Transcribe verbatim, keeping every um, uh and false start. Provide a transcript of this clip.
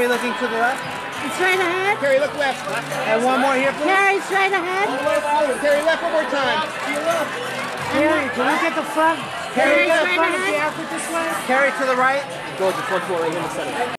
Carrie looking to the left. Straight ahead. Carrie, look left. And one more here, please. Carrie, straight ahead. Carrie, left one more time. Carrie, can we get the front? Carrie, Carrie, left. straight Front of ahead. the outfit this way? Carrie to the right. Go to the front floor right here in the center.